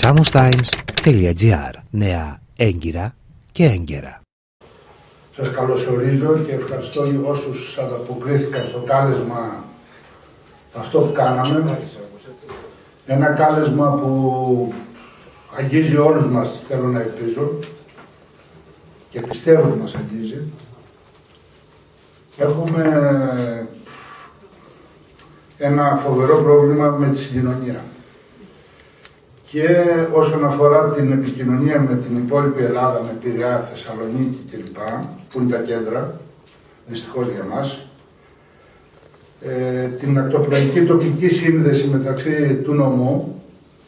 examostimes.gr. Νέα έγκυρα και έγκαιρα. Σας καλωσορίζω και ευχαριστώ όσους ανταποκρίθηκαν στο κάλεσμα αυτό που κάναμε. Ένα κάλεσμα που αγγίζει όλους μας, θέλω να ελπίζω, και πιστεύω ότι μας αγγίζει. Έχουμε ένα φοβερό πρόβλημα με τη συγκοινωνία. Και όσον αφορά την επικοινωνία με την υπόλοιπη Ελλάδα, με Πειραιά, Θεσσαλονίκη κλπ, που είναι τα κέντρα, δυστυχώς για μας, την ακτοπλοϊκή τοπική σύνδεση μεταξύ του νομού,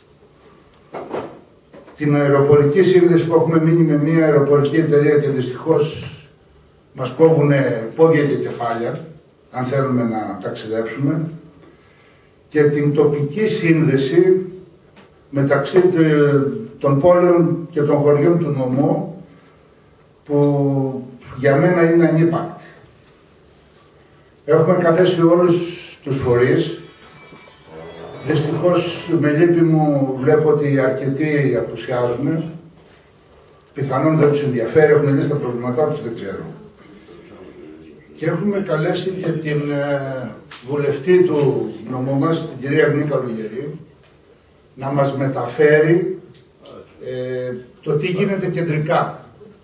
την αεροπορική σύνδεση που έχουμε μείνει με μια αεροπορική εταιρεία και δυστυχώς μας κόβουν πόδια και κεφάλια, αν θέλουμε να ταξιδέψουμε, και την τοπική σύνδεση μεταξύ των πόλεων και των χωριών του νομού, που για μένα είναι ανύπαρκτη. Έχουμε καλέσει όλους τους φορείς. Δυστυχώς με λύπη μου βλέπω ότι αρκετοί απουσιάζουν. Πιθανόν δεν τους ενδιαφέρει, έχουν λύσει τα προβλήματά τους, δεν ξέρω. Και έχουμε καλέσει και την βουλευτή του νομού μας, την κυρία Νίκα Λουγερή, να μας μεταφέρει το τι γίνεται κεντρικά.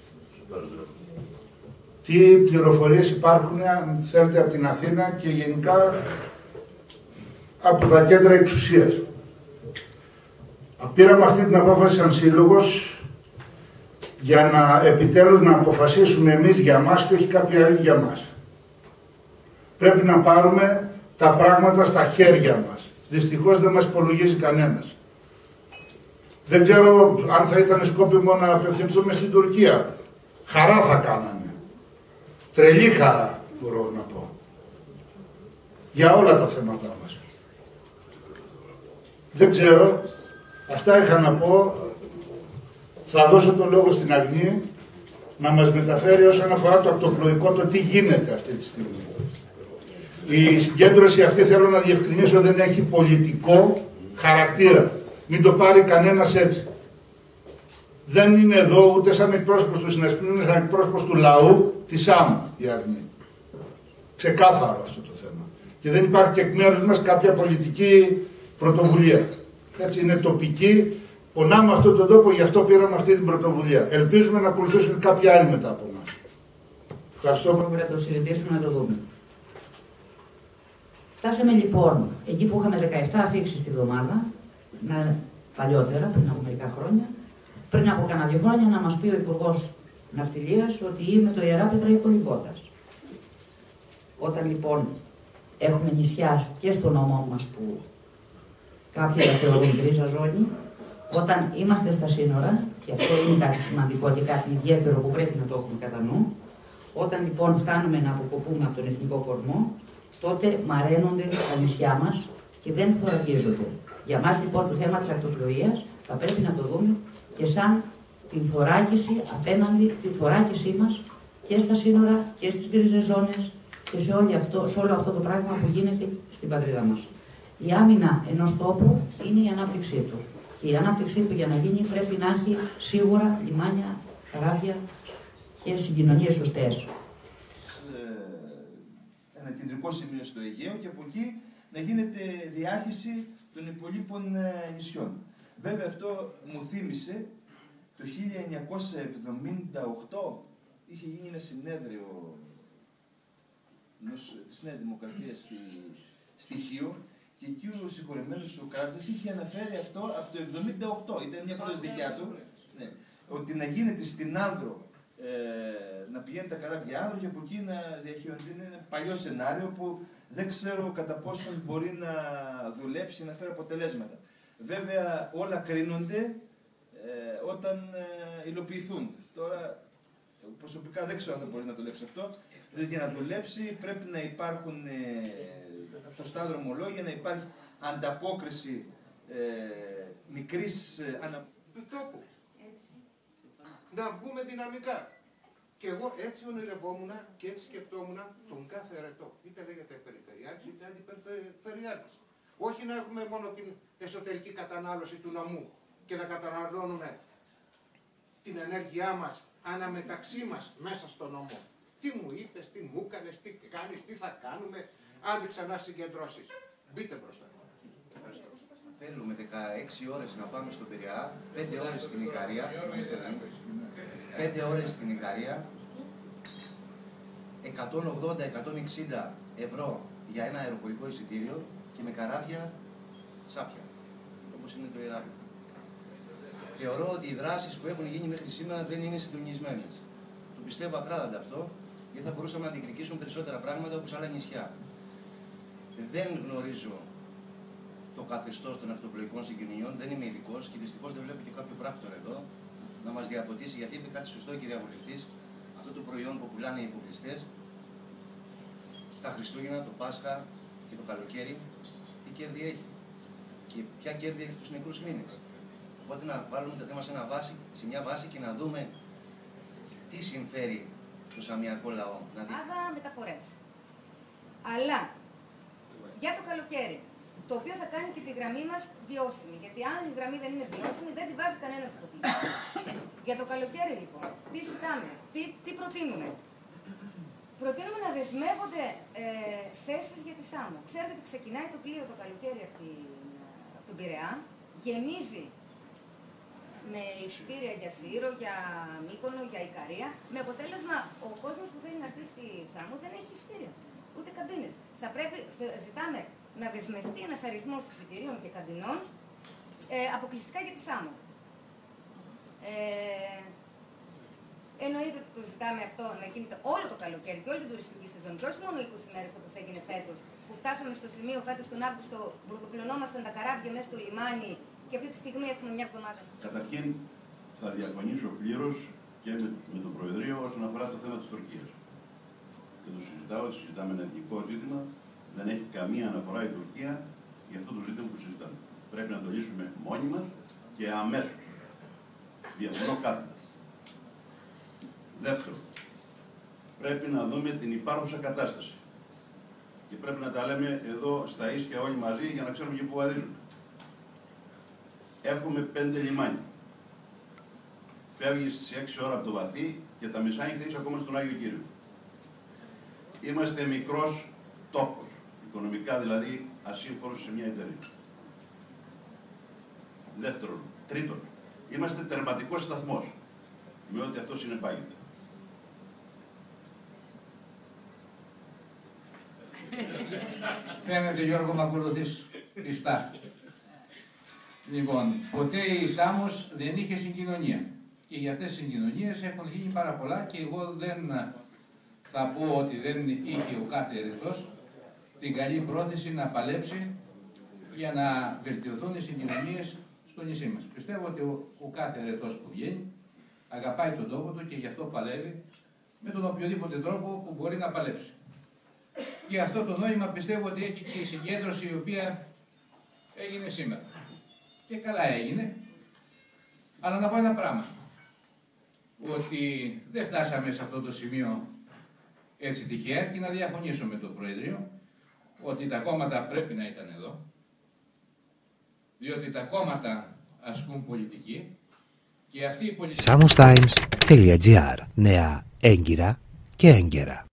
Τι πληροφορίες υπάρχουν, αν θέλετε, από την Αθήνα και γενικά από τα κέντρα εξουσίας. Πήραμε αυτή την απόφαση σαν σύλλογος για να επιτέλους να αποφασίσουμε εμείς για μας και όχι κάποιοι άλλοι για μας. Πρέπει να πάρουμε τα πράγματα στα χέρια μας. Δυστυχώς δεν μας υπολογίζει κανένας. Δεν ξέρω αν θα ήταν σκόπιμο να απευθυνθούμε στην Τουρκία. Χαρά θα κάνανε. Τρελή χαρά, μπορώ να πω. Για όλα τα θέματα μας. Δεν ξέρω. Αυτά είχα να πω. Θα δώσω το λόγο στην Αγνή να μας μεταφέρει όσον αφορά το ακτοπλοϊκό, το τι γίνεται αυτή τη στιγμή. Η συγκέντρωση αυτή, θέλω να διευκρινίσω, δεν έχει πολιτικό χαρακτήρα. Μην το πάρει κανένας έτσι. Δεν είναι εδώ ούτε σαν εκπρόσωπος του συνασπισμού, είναι σαν εκπρόσωπος του λαού της άμμου η Αγνή. Ξεκάθαρο αυτό το θέμα. Και δεν υπάρχει και εκ μέρους μας κάποια πολιτική πρωτοβουλία. Έτσι, είναι τοπική. Πονάμε αυτόν τον τόπο, γι' αυτό πήραμε αυτή την πρωτοβουλία. Ελπίζουμε να ακολουθήσουν κάποιοι άλλοι μετά από εμάς. Ευχαριστώ. Πρέπει να το συζητήσουμε, να το δούμε. Φτάσαμε λοιπόν εκεί που είχαμε 17 αφήξεις τη βδομάδα, παλιότερα, πριν από μερικά χρόνια, πριν από κανένα 2 χρόνια, να μας πει ο Υπουργός Ναυτιλίας ότι είμαι το Ιεράπετρα υπολοιπώντας. Όταν λοιπόν έχουμε νησιά και στο νομό μας που κάποιοι τα θεωρούν γκρίζα ζώνη, όταν είμαστε στα σύνορα, και αυτό είναι κάτι σημαντικό και κάτι ιδιαίτερο που πρέπει να το έχουμε κατά νου, όταν λοιπόν φτάνουμε να αποκοπούμε από τον εθνικό κορμό, τότε μαραίνονται τα νησιά μας και δεν θωρακίζονται. Για μας λοιπόν το θέμα της ακτοπλοείας θα πρέπει να το δούμε και σαν την θωράκιση απέναντι, τη θωράκισή μας και στα σύνορα και στις γκρίζες ζώνες και σε όλο αυτό το πράγμα που γίνεται στην πατρίδα μας. Η άμυνα ενός τόπου είναι η ανάπτυξή του. Και η ανάπτυξή του για να γίνει πρέπει να έχει σίγουρα λιμάνια, καράβια και συγκοινωνίες σωστές. Ένα κεντρικό σημείο στο Αιγαίο και από εκεί να γίνεται διάχυση των υπολείπων νησιών. Βέβαια αυτό μου θύμισε το 1978 είχε γίνει ένα συνέδριο της Νέας Δημοκρατίας στη Χίο και εκεί ο συγχωρεμένος ο Κράτσας είχε αναφέρει αυτό από το 1978, ήταν μια πρόταση δικιά του, ναι, ότι να γίνεται στην Άνδρο να πηγαίνει τα καράβια Άνδρο και από εκεί να διαχειριστεί. Είναι ένα παλιό σενάριο που δεν ξέρω κατά πόσον μπορεί να δουλέψει και να φέρει αποτελέσματα. Βέβαια όλα κρίνονται όταν υλοποιηθούν. Τώρα προσωπικά δεν ξέρω αν θα μπορεί να δουλέψει αυτό. Δηλαδή για να δουλέψει πρέπει να υπάρχουν σωστά δρομολόγια, να υπάρχει ανταπόκριση μικρής του τόπου. Να βγούμε δυναμικά. Και εγώ έτσι ονειρευόμουν και έτσι σκεπτόμουν τον κάθε ερετό. Είτε λέγεται περιφερειάρχη είτε αντιπεριφερειάρχης. Όχι να έχουμε μόνο την εσωτερική κατανάλωση του νομού και να καταναλώνουμε την ενέργειά μας αναμεταξύ μας μέσα στο νομό. Τι μου είπες, τι μου έκανες, τι κάνεις, τι θα κάνουμε, άντε ξανά συγκεντρώσεις. Μπείτε μπροστά. Θέλουμε 16 ώρες να πάμε στον Πειραιά, 5 ώρες στην Ικαρία, 5 ώρες στην Ικαρία, 180-160 ευρώ για ένα αεροπορικό εισιτήριο και με καράβια σάπια, όπως είναι το Ηράκλειο. Θεωρώ ότι οι δράσεις που έχουν γίνει μέχρι σήμερα δεν είναι συντονισμένες. Το πιστεύω ακράδαντα αυτό, γιατί θα μπορούσαμε να διεκδικήσουμε περισσότερα πράγματα όπως άλλα νησιά. Δεν γνωρίζω το καθεστώς των ακτοπλοϊκών συγκοινωνιών, δεν είμαι ειδικός και δυστυχώς δεν βλέπω και κάποιο πράκτορα εδώ να μας διαφωτίσει, γιατί είπε κάτι σωστό η κυρία Βουλευτής, αυτό το προϊόν που πουλάνε οι εφοπλιστές, τα Χριστούγεννα, το Πάσχα και το καλοκαίρι, τι κέρδη έχει και ποια κέρδη έχει τους νεκρούς μήνες. Οπότε να βάλουμε το θέμα σε μια βάση και να δούμε τι συμφέρει το σαμιακό λαό. Άδα μεταφορές. Αλλά για το καλοκαίρι, το οποίο θα κάνει και τη γραμμή μας βιώσιμη. Γιατί αν η γραμμή δεν είναι βιώσιμη, δεν τη βάζει κανένας φωτιστής. Για το καλοκαίρι λοιπόν, τι ζητάμε, τι προτείνουμε. Προτείνουμε να δεσμεύονται θέσεις για τη Σάμο. Ξέρετε ότι ξεκινάει το πλοίο το καλοκαίρι από τον Πειραιά, γεμίζει με εισιτήρια για Σύρο, για Μύκονο, για Ικαρία, με αποτέλεσμα ο κόσμος που θέλει να έρθει στη Σάμο δεν έχει εισιτήρια, ούτε καμπίνες. Θα πρέπει, ζητάμε να δεσμευτεί ένας αριθμός εισιτηρίων και καμπινών αποκλειστικά για τη Σάμο. Εννοείται ότι το ζητάμε αυτό να γίνεται όλο το καλοκαίρι και όλη την τουριστική σεζόν και όχι μόνο 20 μέρες όπως έγινε φέτος, που φτάσαμε στο σημείο φέτος τον Αύγουστο, πρωτοπλωνόμασταν τα καράβια μέσα στο λιμάνι και αυτή τη στιγμή έχουμε μια εβδομάδα. Καταρχήν θα διαφωνήσω πλήρως και με το Προεδρείο όσον αφορά το θέμα της Τουρκίας. Και το συζητάω, συζητάμε ένα εθνικό ζήτημα, δεν έχει καμία αναφορά η Τουρκία για αυτό το ζήτημα που συζητάμε. Πρέπει να το λύσουμε μόνοι μας και αμέσως. Διαφωνώ κάθετα. Δεύτερο, πρέπει να δούμε την υπάρχουσα κατάσταση. Και πρέπει να τα λέμε εδώ στα ίσια όλοι μαζί για να ξέρουμε και πού βαδίζουμε. Έχουμε 5 λιμάνια. Φεύγεις στις 6 ώρα από το βαθύ και τα μεσάνυχτα είσαι ακόμα στον Άγιο Κύριο. Είμαστε μικρός τόπος, οικονομικά δηλαδή ασύμφορος σε μια εταιρεία. Δεύτερον, τρίτον, είμαστε τερματικός σταθμός, με ό,τι αυτό συνεπάγεται. Φαίνεται, Γιώργο, με ακολουθείς πιστά. Λοιπόν, ποτέ η Σάμος δεν είχε συγκοινωνία. Και για αυτές τις συγκοινωνίες έχουν γίνει πάρα πολλά και εγώ δεν θα πω ότι δεν είχε ο κάθε ερετός την καλή πρόθεση να παλέψει για να βελτιωθούν οι συγκοινωνίες στο νησί μας. Πιστεύω ότι ο κάθε ερετός που βγαίνει αγαπάει τον τόπο του και γι' αυτό παλεύει με τον οποιοδήποτε τρόπο που μπορεί να παλέψει. Και αυτό το νόημα πιστεύω ότι έχει και η συγκέντρωση η οποία έγινε σήμερα. Και καλά έγινε, αλλά να πω ένα πράγμα, ότι δεν φτάσαμε σε αυτό το σημείο έτσι τυχαία και να διαφωνήσω με το Προεδρείο ότι τα κόμματα πρέπει να ήταν εδώ, διότι τα κόμματα ασκούν πολιτική και αυτή η πολιτική... samostimes.gr. Νέα έγκυρα και έγκαιρα.